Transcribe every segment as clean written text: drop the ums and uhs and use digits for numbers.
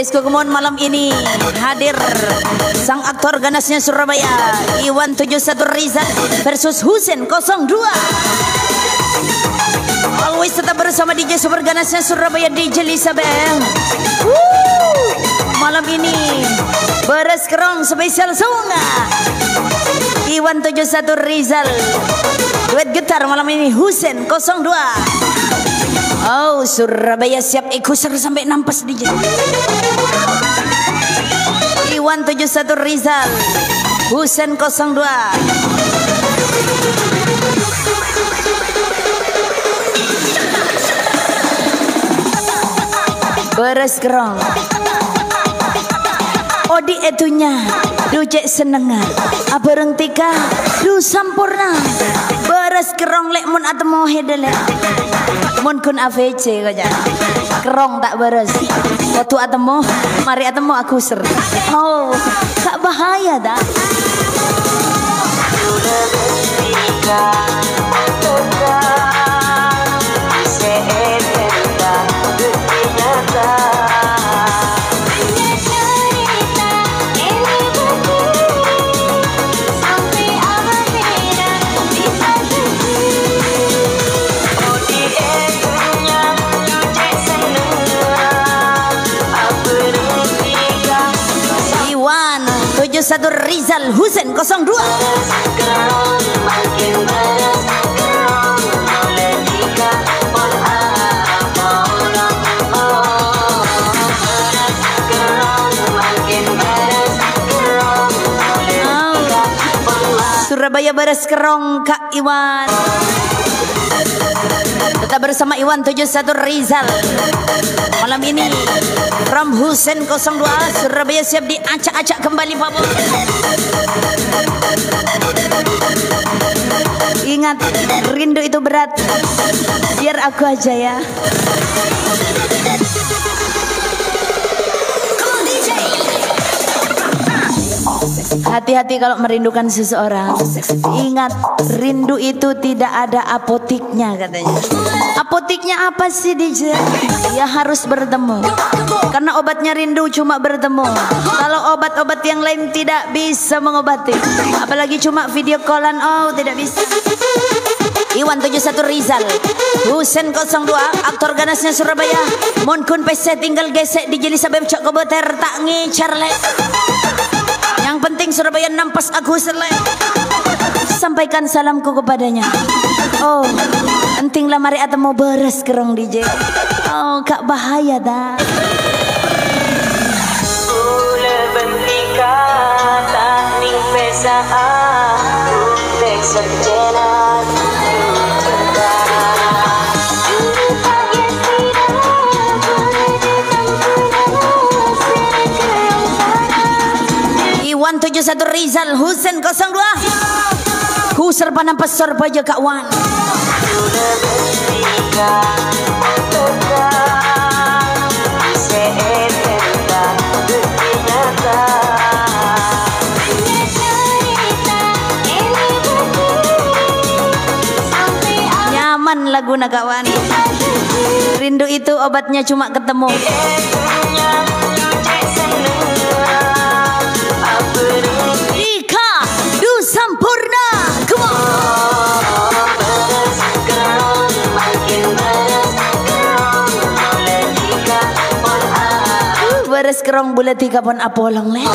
Disco Kemon malam ini hadir sang aktor ganasnya Surabaya Iwan 71 Rizal versus Husen 02. Always tetap bersama DJ super ganasnya Surabaya DJ Lisabel. Malam ini beres kerong spesial sunga Iwan 71 Rizal duet gitar malam ini Husen 02. Oh, Surabaya siap ikusar sampai nampas DJ. Iwan 71 Rizal, Husen 02. Beres kerong. Odi etunya, dujek senengan. Abareng tika, du sampurna. Beres kerong lek mun atemo hedele. Mun kun AVC kaja. Kerong tak beres. Waktu atemo, mari atemo aku ser. Oh, tak bahaya dah. Satu Rizal Husen 02. Surabaya beres kerong Kak Iwan. Tetap bersama Iwan 71 Rizal. Malam ini from Husen 02 Surabaya siap diacak-acak kembali Bapak. Ingat, rindu itu berat. Biar aku aja ya. Hati-hati kalau merindukan seseorang. Ingat, rindu itu tidak ada apotiknya katanya. Apotiknya apa sih DJ? Ya harus bertemu. Karena obatnya rindu cuma bertemu. Kalau obat-obat yang lain tidak bisa mengobati. Apalagi cuma video callan, oh tidak bisa. Iwan 71 Rizal, Husen 02, aktor ganasnya Surabaya. Mon kun PC tinggal gesek di jeli sabep cok koboter tak ngecer le. Yang penting Surabaya nampas aku selek. Sampaikan salamku kepadanya. Oh, pentinglah mari atau mau beres kerong DJ. Oh, kak bahaya dah. Ule bentika taning pesaan untuk serjenak. Iwan 71 Rizal Husen 02. Huser panampas sorbaja Kak Wan. Nyaman lagu Kak Wan. Rindu itu obatnya cuma ketemu. Ika Du Sampurna, come on. Beres kerong bulat tiga pon apolong le.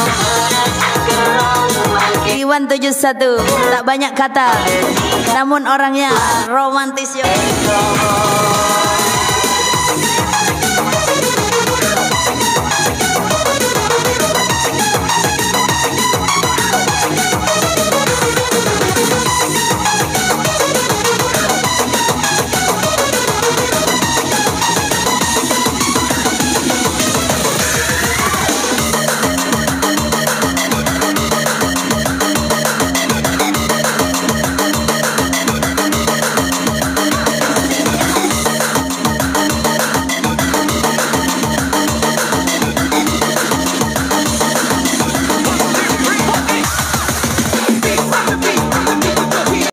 Iwan 71 tak banyak kata, namun orangnya romantis yo.